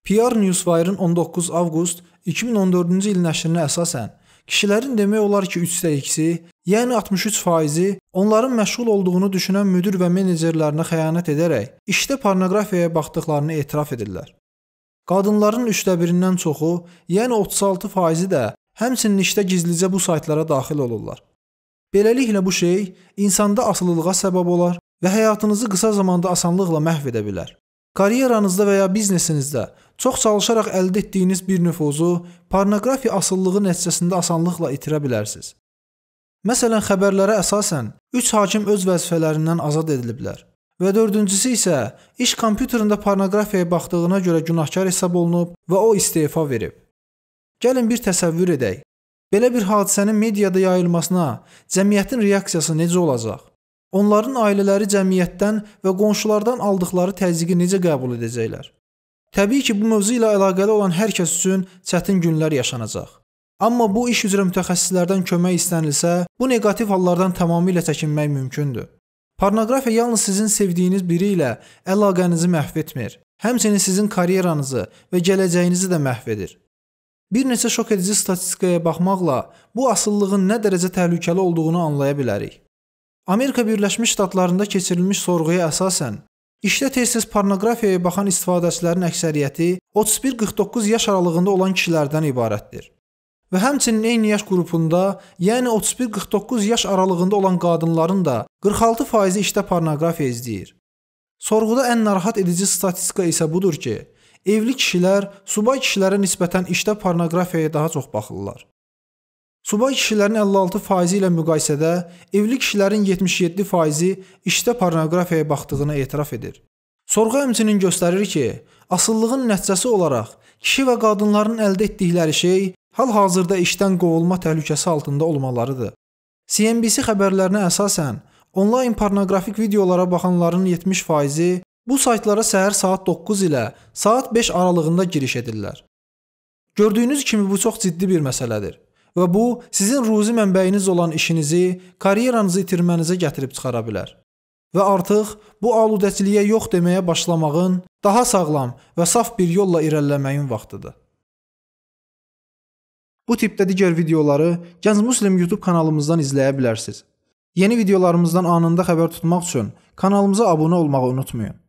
PR Newswire-ın 19 avqust 2014-cü il nəşrinə əsasən, kişilərin demək olar ki 3/2-si, yəni 63%-i onların məşğul olduğunu düşünən müdir və menecerlərinə xəyanət edərək işdə pornoqrafiyaya baxdıqlarını etiraf edirlər. Qadınların 1/3-dən çoxu, yəni 36%-i də həmçinin işdə gizlicə bu saytlara daxil olurlar. Beləliklə bu şey insanda asılılığa səbəb olar və həyatınızı qısa zamanda asanlıqla məhv edə bilər. Karyeranızda və ya biznesinizdə çox çalışaraq əldə etdiyiniz bir nüfuzu pornoqrafiya asılılığı nəticəsində asanlıqla itirə bilərsiniz. Məsələn, xəbərlərə əsasən 3 hakim öz vəzifələrindən azad ediliblər və 4-cüsü isə iş kompüterində pornoqrafiyaya baxdığına görə günahkar hesab olunub və o istefa verib. Gəlin bir təsəvvür edək. Belə bir hadisənin mediada yayılmasına cəmiyyətin reaksiyası necə olacaq? Onların ailələri cəmiyyətdən və qonşulardan aldıqları təzyiqi necə qəbul edəcəklər? Təbii ki, bu mövzu ilə əlaqəli olan hər kəs üçün çətin günlər yaşanacaq. Amma bu iş üzrə mütəxəssislərdən kömək istənilsə, bu neqativ hallardan tamamilə çəkinmək mümkündür. Pornoqrafiya yalnız sizin sevdiyiniz biri ilə əlaqənizi məhv etmir, həmçinin sizin karyeranızı və gələcəyinizi də məhv edir. Bir neçə şok edici statistikaya baxmaqla bu asıllığın nə dərəcə təhlükəli olduğunu anlaya bilərik. Amerika Birləşmiş Ştatlarında keçirilmiş sorğuya əsasən, işdə tez-tez pornoqrafiyaya baxan istifadəçilərin əksəriyyəti 31-49 yaş aralığında olan kişilərdən ibarətdir. Və həmçinin eyni yaş qrupunda, yəni 31-49 yaş aralığında olan qadınların da 46% işdə pornoqrafiya izləyir. Sorğuda ən narahat edici statistika isə budur ki, evli kişilər subay kişilərə nisbətən işdə pornoqrafiyaya daha çox baxırlar. Subay kişilərin 56% ilə müqayisədə evli kişilərin 77%-i işdə pornoqrafiyaya baxdığını etiraf edir. Sorğu həmçinin göstərir ki, asıllığın nəticəsi olaraq kişi və qadınların əldə etdikləri şey hal-hazırda işdən qovulma təhlükəsi altında olmalarıdır. CNBC xəbərlərinə əsasən, onlayn pornoqrafik videolara baxanların 70%-i bu saytlara səhər saat 9 ilə saat 5 aralığında giriş edirlər. Gördüyünüz kimi bu çox ciddi bir məsələdir və bu sizin ruzi mənbəyiniz olan işinizi, karyeranızı itirmənizə gətirib çıxara bilər. Və artıq bu aludəçiliyə yox deməyə başlamağın, daha sağlam və saf bir yolla irəliləməyin vaxtıdır. Bu tipdə digər videoları Gənc Muslim YouTube kanalımızdan izləyə bilərsiniz. Yeni videolarımızdan anında xəbər tutmaq üçün kanalımıza abunə olmağı unutmayın.